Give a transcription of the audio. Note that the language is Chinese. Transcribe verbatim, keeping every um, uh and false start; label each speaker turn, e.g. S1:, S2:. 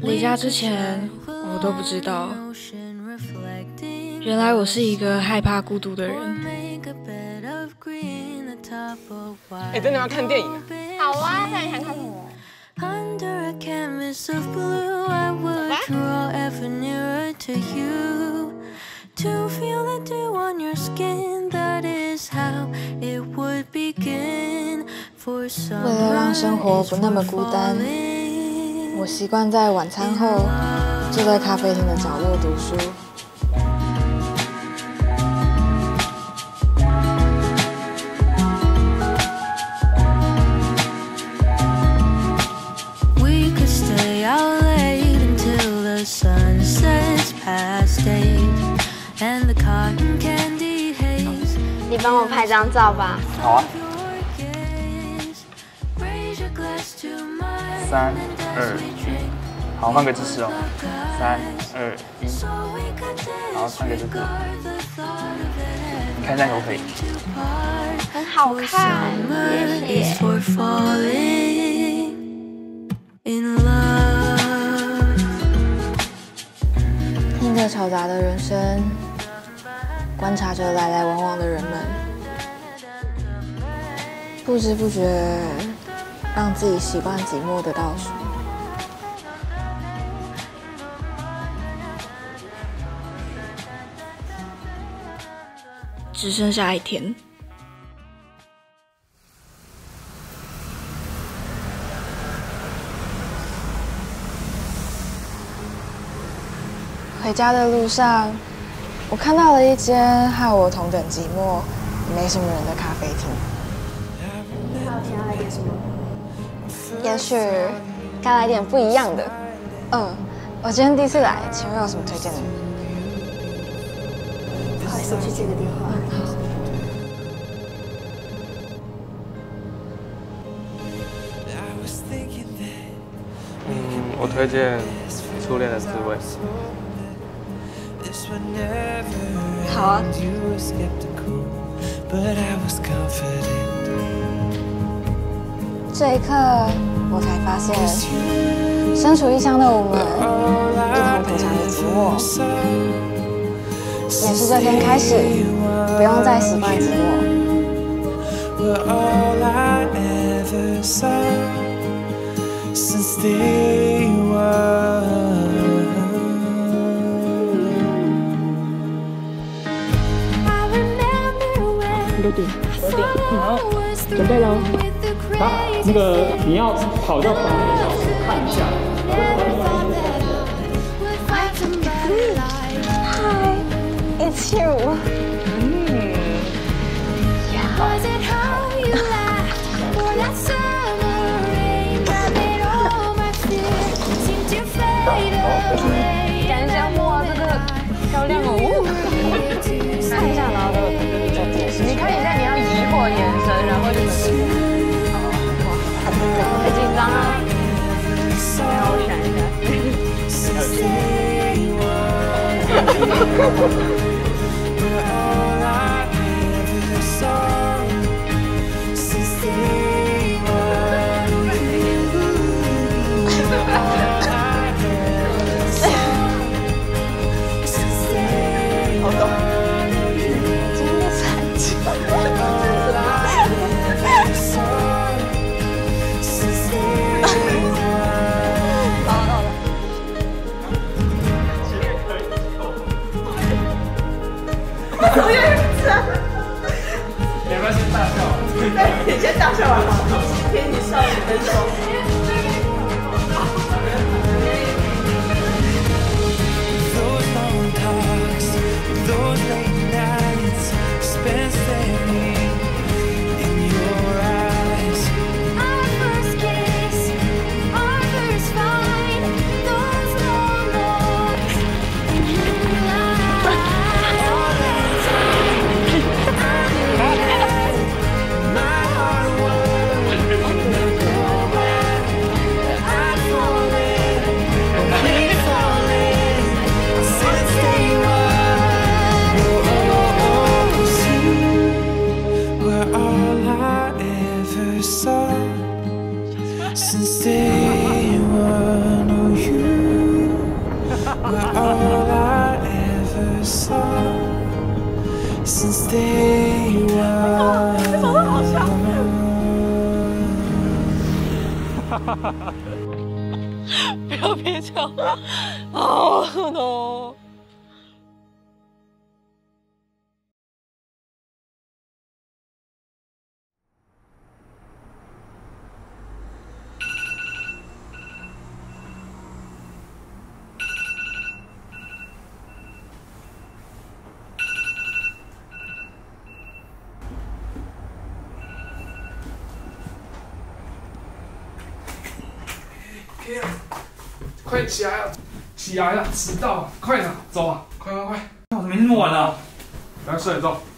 S1: 离家之前，我都不知道，原来我是一个害怕孤独的人。
S2: 哎，真的要看电影啊？
S3: 好啊，那你想看什么？
S1: 为了让生活不那么孤单，我习惯在晚餐后坐在咖啡厅的角落读书。
S3: 你帮我拍张照吧。
S2: 好啊。三二一，好，换个姿势哦。三二一，好，换个姿势。你看这样可不可以？
S3: 很好看，谢谢。
S1: 听着嘈杂的人声，观察着来来往往的人们，不知不觉让自己习惯寂寞的倒数。只剩下一天。回家的路上，我看到了一间和我同等寂寞、没什么人的咖啡厅。
S3: 还有想要来点什么？
S1: 也许该来点不一样的。嗯，我今天第一次来，请问有什么推荐的？
S3: 不好意思，我去接个电话。
S2: 嗯，我推荐《初恋的滋味》。
S1: 好啊。这一刻，我才发现，身处异乡的我们，一同品尝着寂寞，也是这天开始，不用再习惯寂寞。
S4: 六点，六点，好，准备喽。好，那个你要跑到旁边的教室看一下。
S1: Hi, it's you.
S4: 嗯。
S1: 感觉像哇，这个漂亮哦！看一下，然后就就做这件事情。
S5: 你看一下，你要疑惑眼神，然后就能。
S1: 哇，很紧张啊！
S5: 让我想一下。
S1: 好懂。真的惨极了。
S5: 我也是。
S2: 没关系，大笑。
S5: 对，你先大笑完好，陪你笑五分钟。 不要别叫，好痛哦！
S6: 快起来啊！起来了，迟到了，快点走啊！快快快！我怎么没那么晚了？赶快睡了，走。